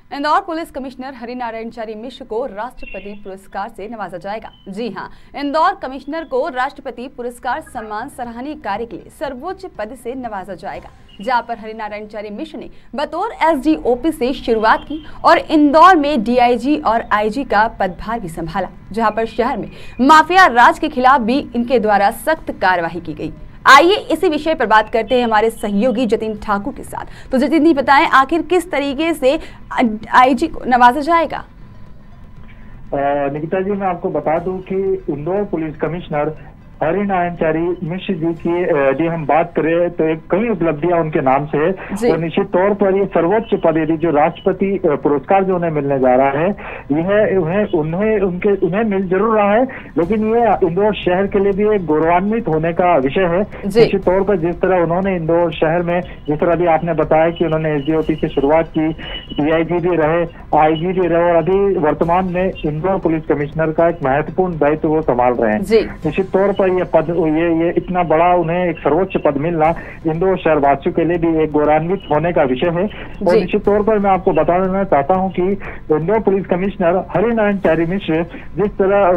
Indore police commissioner Harinarayanachari Mishra को राष्ट्रपति पुरस्कार से नवाजा जाएगा। जी हां, इंदौर कमिश्नर को राष्ट्रपति पुरस्कार सम्मान सराहनीय कार्य के लिए सर्वोच्च पद से नवाजा जाएगा, जहां पर हरिनारायणचारी मिश्र ने बतौर एसडीओपी से शुरुआत की और इंदौर में डीआईजी और आईजी का पदभार भी संभाला, जहां पर शहर में माफिया राज के खिलाफ भी इनके द्वारा सख्त कार्रवाई की गई। आइए इसी विषय पर बात करते हैं हमारे सहयोगी जतिन ठाकुर के साथ। तो जतिन जी बताएं, आखिर किस तरीके से आईजी को नवाजा जाएगा? निकिता जी, मैं आपको बता दूं कि इंदौर पुलिस कमिश्नर हरिनारायणचारी मिश्र जी की यदि हम बात करें तो एक कई उपलब्धियां उनके नाम से है और निश्चित तौर पर ये सर्वोच्च पद यदि जो राष्ट्रपति पुरस्कार जो उन्हें मिलने जा रहा है यह उन्हें मिल जरूर रहा है, लेकिन ये इंदौर शहर के लिए भी एक गौरवान्वित होने का विषय है। निश्चित तौर पर जिस तरह उन्होंने इंदौर शहर में, जिस तरह अभी आपने बताया कि उन्होंने एसडीओपी से शुरुआत की, डीआईजी भी रहे, आईजी भी रहे और अभी वर्तमान में इंदौर पुलिस कमिश्नर का एक महत्वपूर्ण दायित्व वो संभाल रहे हैं। निश्चित तौर पर ये पद ये इतना बड़ा उन्हें एक सर्वोच्च पद मिलना इंदौर शहर वासियों के लिए भी एक गौरवान्वित होने का विषय है। और निश्चित तौर पर मैं आपको बता देना चाहता हूं कि इंदौर पुलिस कमिश्नर हरिनारायणचारी मिश्र जिस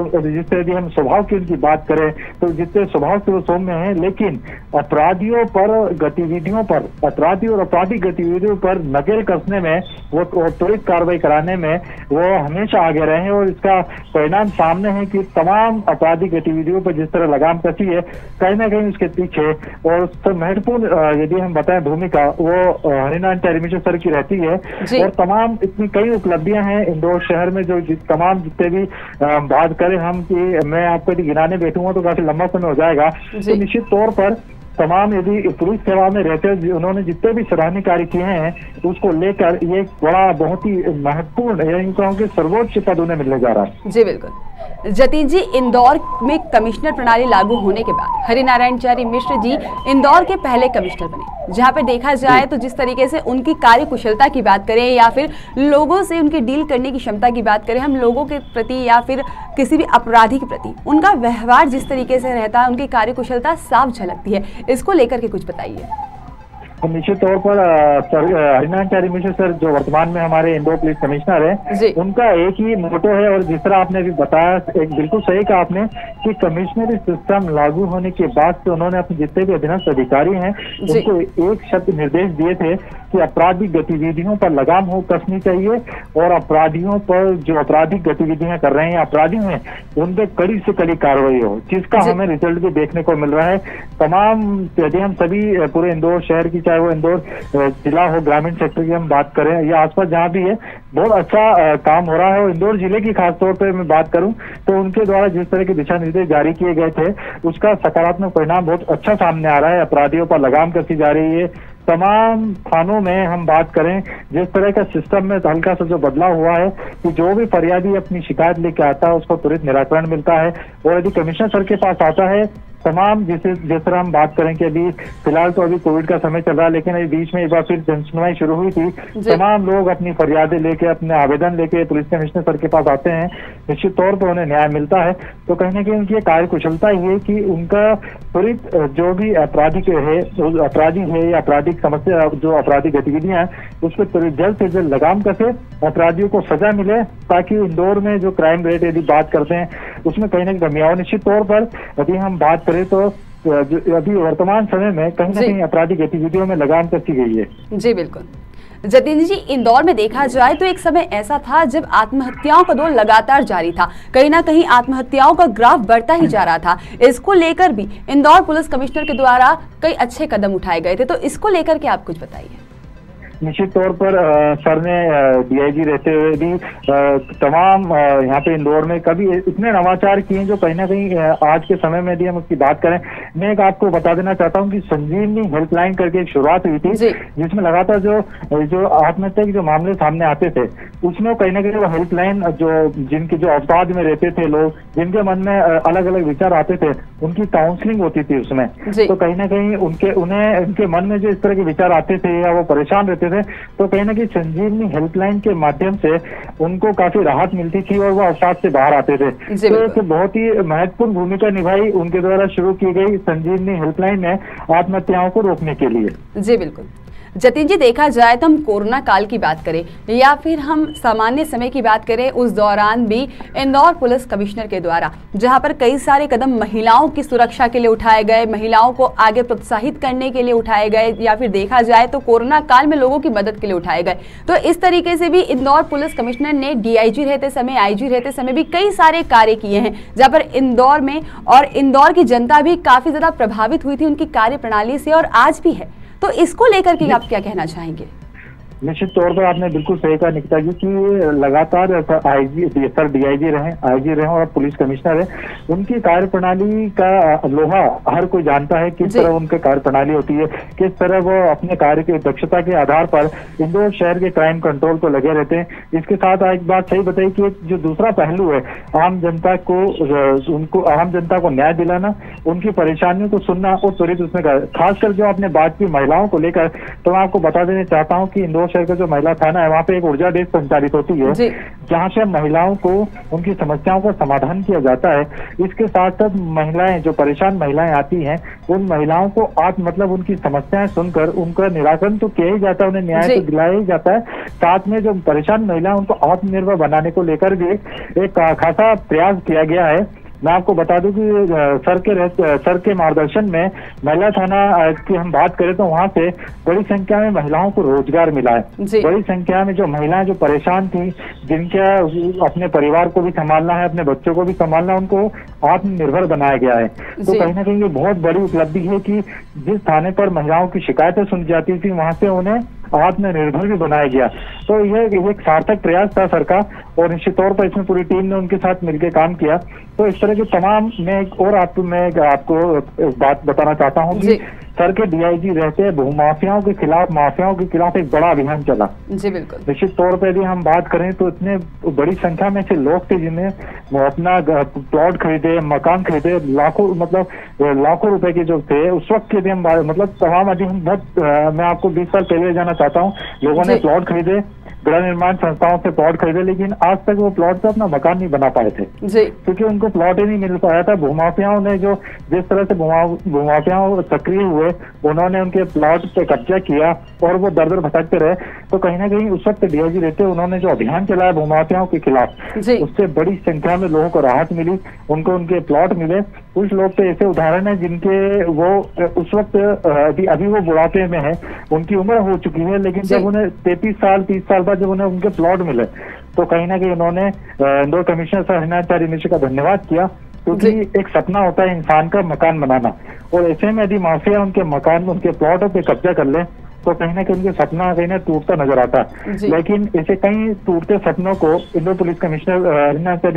तरह हम स्वभाव की उनकी बात करें तो जितने स्वभाव से वो सौम्य है, लेकिन अपराधियों पर गतिविधियों पर अपराधी और आपराधिक गतिविधियों पर नकेल कसने में वो त्वरित कार्रवाई कराने में वो हमेशा आगे रहे और इसका परिणाम सामने है कि तमाम आपराधिक गतिविधियों पर जिस तरह लगाम कसी है, कहीं ना कहीं उसके पीछे और उससे महत्वपूर्ण यदि हम बताएं भूमिका वो हरिनारायणचारी मिश्र सर की रहती है। और तमाम इतनी कई उपलब्धियां हैं इंदौर शहर में जो तमाम जितने भी बात करें हम कि मैं आपको यदि गिनाने बैठूंगा तो काफी लंबा समय हो जाएगा। तो निश्चित तौर पर तमाम यदि पुलिस सेवा में रहते उन्होंने जितने भी सराहनीय कार्य किए हैं उसको लेकर ये बड़ा बहुत ही महत्वपूर्ण यानी सर्वोच्च पद उन्हें मिलने जा रहा है। जी बिल्कुल जतिन जी, इंदौर में कमिश्नर प्रणाली लागू होने के बाद हरिनारायणचारी मिश्र जी इंदौर के पहले कमिश्नर बने, जहां पे देखा जाए तो जिस तरीके से उनकी कार्य कुशलता की बात करें या फिर लोगों से उनकी डील करने की क्षमता की बात करें, हम लोगों के प्रति या फिर किसी भी अपराधी के प्रति उनका व्यवहार जिस तरीके से रहता है, उनकी कार्य कुशलता साफ झलकती है। इसको लेकर के कुछ बताइए। निश्चित तौर पर हरिनारायणचारी मिश्र सर जो वर्तमान में हमारे इंदौर पुलिस कमिश्नर है, उनका एक ही मोटो है और जिस तरह आपने भी बताया एक बिल्कुल सही कहा आपने कि कमिश्नरी सिस्टम लागू होने के बाद से उन्होंने अपने जितने भी अधीनस्थ अधिकारी हैं उनको एक शब्द निर्देश दिए थे कि आपराधिक गतिविधियों पर लगाम हो कसनी चाहिए और अपराधियों पर जो आपराधिक गतिविधियां कर रहे हैं अपराधी हैं उन पर कड़ी से कड़ी कार्रवाई हो, जिसका हमें रिजल्ट भी देखने को मिल रहा है। तमाम यदि हम सभी पूरे इंदौर शहर की, चाहे वो इंदौर जिला हो, ग्रामीण सेक्टर की हम बात करें या आसपास जहां भी है, बहुत अच्छा काम हो रहा है। और इंदौर जिले की खासतौर पर मैं बात करूं तो उनके द्वारा जिस तरह के दिशा निर्देश जारी किए गए थे उसका सकारात्मक परिणाम बहुत अच्छा सामने आ रहा है। अपराधियों पर लगाम कसी जा रही है। तमाम थानों में हम बात करें जिस तरह का सिस्टम में हल्का सा जो बदलाव हुआ है कि जो भी फरियादी अपनी शिकायत लेके आता है उसको त्वरित निराकरण मिलता है और यदि कमिश्नर सर के पास आता है तमाम जिस तरह हम बात करें कि अभी फिलहाल तो अभी कोविड का समय चल रहा है, लेकिन अभी बीच में एक बार फिर जनसुनवाई शुरू हुई थी, तमाम लोग अपनी फरियादें लेके अपने आवेदन लेके पुलिस कमिश्नर सर के पास आते हैं, निश्चित तौर पर उन्हें न्याय मिलता है। तो कहीं ना कहीं उनकी कार्य कुशलता ही है कि उनका त्वरित जो भी अपराधी है या आपराधिक समस्या जो आपराधिक गतिविधियां हैं उस पर जल्द से जल्द लगाम कसे, अपराधियों को सजा मिले ताकि इंदौर में जो क्राइम रेट यदि बात करते हैं उसमें कहीं ना कहीं कमी आओ। निश्चित तौर पर यदि हम बात तो अभी वर्तमान समय में कहीं ना कहीं आपराधिक गतिविधियों में लगाम कसी गई है। जी बिल्कुल जतिन जी, इंदौर में देखा जाए तो एक समय ऐसा था जब आत्महत्याओं का दौर लगातार जारी था, कहीं ना कहीं आत्महत्याओं का ग्राफ बढ़ता ही जा रहा था। इसको लेकर भी इंदौर पुलिस कमिश्नर के द्वारा कई अच्छे कदम उठाए गए थे, तो इसको लेकर के आप कुछ बताइए। निश्चित तौर पर सर ने डीआईजी रहते हुए भी तमाम यहाँ पे इंदौर में कभी इतने नवाचार किए जो कहीं ना कहीं आज के समय में यदि हम उसकी बात करें, मैं एक आपको बता देना चाहता हूँ कि संजीवनी हेल्पलाइन करके एक शुरुआत हुई थी जिसमें लगातार जो आत्महत्या के जो मामले सामने आते थे उसमें कहीं ना कहीं वो हेल्पलाइन जिनके जो अवसाद में रहते थे लोग, जिनके मन में अलग अलग विचार आते थे, उनकी काउंसलिंग होती थी उसमें। तो कहीं ना कहीं उनके मन में जो इस तरह के विचार आते थे या वो परेशान रहते थे तो कहीं ना कहीं संजीवनी हेल्पलाइन के माध्यम से उनको काफी राहत मिलती थी और वो अवसाद से बाहर आते थे। तो एक बहुत ही महत्वपूर्ण भूमिका निभाई उनके द्वारा शुरू की गई संजीवनी हेल्पलाइन ने आत्महत्याओं को रोकने के लिए। जी बिल्कुल जतिन जी, देखा जाए तो हम कोरोना काल की बात करें या फिर हम सामान्य समय की बात करें, उस दौरान भी इंदौर पुलिस कमिश्नर के द्वारा जहां पर कई सारे कदम महिलाओं की सुरक्षा के लिए उठाए गए, महिलाओं को आगे प्रोत्साहित करने के लिए उठाए गए, या फिर देखा जाए तो कोरोना काल में लोगों की मदद के लिए उठाए गए, तो इस तरीके से भी इंदौर पुलिस कमिश्नर ने डीआईजी रहते समय, आईजी रहते समय भी कई सारे कार्य किए हैं, जहां पर इंदौर में और इंदौर की जनता भी काफी ज्यादा प्रभावित हुई थी उनकी कार्य प्रणाली से, और आज भी है। तो इसको लेकर के आप क्या कहना चाहेंगे? निश्चित तौर पर आपने बिल्कुल सही कहा निकिता जी कि लगातार आईजी सर, डीआईजी रहे, आईजी रहे और पुलिस कमिश्नर है, उनकी कार्यप्रणाली का लोहा हर कोई जानता है किस तरह उनकी कार्यप्रणाली होती है, किस तरह वो अपने कार्य की दक्षता के आधार पर इंदौर शहर के क्राइम कंट्रोल को लगे रहते हैं। इसके साथ एक बात सही बताई कि जो दूसरा पहलू है, आम जनता को न्याय दिलाना, उनकी परेशानियों को सुनना और त्वरित उसमें खासकर जो आपने बात की महिलाओं को लेकर, तो मैं आपको बता देना चाहता हूँ कि इंदौर शहर का जो महिला थाना है, वहाँ पे एक ऊर्जा डेस्क संचालित होती है, जहाँ से महिलाओं को उनकी समस्याओं का समाधान किया जाता है। इसके साथ साथ महिलाएं, जो परेशान महिलाएं आती हैं, उन महिलाओं को मतलब उनकी समस्याएं सुनकर उनका निराकरण तो किया ही जाता है, उन्हें न्याय तो दिलाया ही जाता है। साथ में जो परेशान महिलाएं, उनको आत्मनिर्भर बनाने को लेकर भी एक खासा प्रयास किया गया है। मैं आपको बता दूं कि सर के मार्गदर्शन में महिला थाना की हम बात करें तो वहाँ से बड़ी संख्या में महिलाओं को रोजगार मिला है। बड़ी संख्या में जो महिलाएं जो परेशान थी, जिनका अपने परिवार को भी संभालना है, अपने बच्चों को भी संभालना, उनको आत्मनिर्भर बनाया गया है। तो कहीं ना कहीं ये बहुत बड़ी उपलब्धि है कि जिस थाने पर महिलाओं की शिकायतें सुनी जाती थी, वहां से उन्हें आत्मनिर्भर भी बनाया गया। तो यह एक सार्थक प्रयास था सर का, और निश्चित तौर पर इसमें पूरी टीम ने उनके साथ मिलकर काम किया। तो इस तरह के तमाम मैं आपको बात बताना चाहता हूँ कि सर के डीआईजी रहते हैं, भूमाफियाओं के खिलाफ एक बड़ा अभियान चला। जी बिल्कुल। निश्चित तौर पर यदि हम बात करें तो इतने बड़ी संख्या में से लोग थे जिन्हें अपना प्लॉट खरीदे, मकान खरीदे, लाखों रुपए के जो थे उस वक्त यदि हम तमाम मैं आपको 20 साल पहले जाना चाहता हूँ, लोगों ने प्लॉट खरीदे, गृह निर्माण संस्थाओं से प्लॉट खरीदे, लेकिन आज तक वो प्लॉट पे अपना मकान नहीं बना पाए थे, क्योंकि उनको प्लॉट ही नहीं मिल पाया था। भूमाफियाओं ने जिस तरह से भूमाफियाओं सक्रिय हुए, उन्होंने उनके प्लॉट पे कब्जा किया और वो दर दर भटकते रहे। तो कहीं ना कहीं उस वक्त डीआईजी रहते, उन्होंने जो अभियान चलाया भूमाफियाओं के खिलाफ, उससे बड़ी संख्या में लोगों को राहत मिली, उनको उनके प्लॉट मिले। कुछ लोग तो ऐसे उदाहरण है जिनके वो उस वक्त अभी वो बुढ़ापे में है, उनकी उम्र हो चुकी है, लेकिन जब उन्हें 30 साल बाद जब उन्हें उनके प्लॉट मिले, तो कहीं ना कहीं उन्होंने इंदौर कमिश्नर सर हरिनाचार्य मिश्र का धन्यवाद किया, क्योंकि एक सपना होता है इंसान का मकान बनाना, और ऐसे में यदि माफिया उनके मकान, उनके प्लॉटों पे कब्जा कर ले, तो कहीं ना कहीं उनके सपना कहीं ना टूटता नजर आता है। लेकिन ऐसे कई टूटते सपनों को इंदौर पुलिस कमिश्नर हरिनाचार्य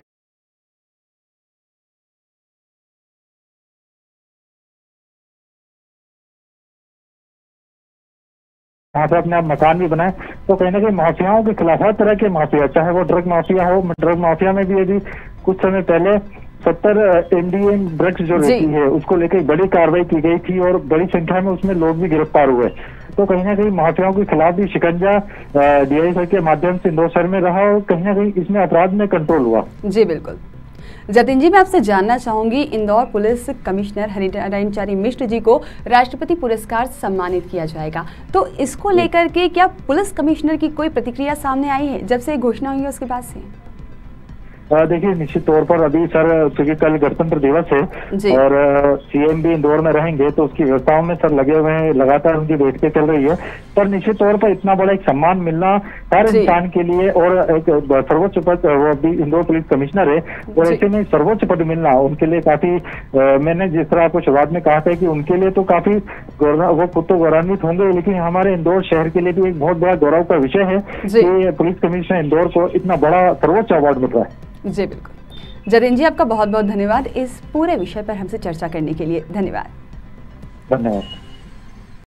वहाँ पे अपने आप मकान भी बनाए। तो कहीं ना कहीं माफियाओं के खिलाफ हर तरह के माफिया, चाहे वो ड्रग माफिया हो, ड्रग माफिया में भी यदि कुछ समय पहले 70 एमडीएम ड्रग्स जो रहती है उसको लेकर बड़ी कार्रवाई की गई थी और बड़ी संख्या में उसमें लोग भी गिरफ्तार हुए। तो कहीं ना कहीं माफियाओं के खिलाफ भी शिकंजा डीआई सर के माध्यम से इंदौर शहर में रहा और कहीं ना कहीं इसमें अपराध में कंट्रोल हुआ। जी बिल्कुल। जतिन जी, मैं आपसे जानना चाहूंगी, इंदौर पुलिस कमिश्नर हरिनारायणचारी मिश्र जी को राष्ट्रपति पुरस्कार से सम्मानित किया जाएगा, तो इसको लेकर के क्या पुलिस कमिश्नर की कोई प्रतिक्रिया सामने आई है जब से घोषणा हुई है उसके बाद से? देखिए, निश्चित तौर पर अभी सर, क्योंकि कल गणतंत्र दिवस है और सीएम भी इंदौर में रहेंगे, तो उसकी व्यवस्थाओं में सर लगे हुए हैं, लगातार उनकी बैठकें चल रही है। पर निश्चित तौर पर इतना बड़ा एक सम्मान मिलना हर इंसान के लिए, और एक सर्वोच्च पद, वो अभी इंदौर पुलिस कमिश्नर है, और ऐसे में सर्वोच्च पद मिलना उनके लिए काफी, मैंने जिस तरह आपको शुरुआत में कहा था कि उनके लिए तो काफी वो खुद तो गौरवान्वित होंगे, लेकिन हमारे इंदौर शहर के लिए भी एक बहुत बड़ा गौरव का विषय है कि पुलिस कमिश्नर इंदौर को इतना बड़ा सर्वोच्च अवार्ड मिल रहा है। जी बिल्कुल। जतिन जी, आपका बहुत बहुत धन्यवाद इस पूरे विषय पर हमसे चर्चा करने के लिए। धन्यवाद। धन्यवाद।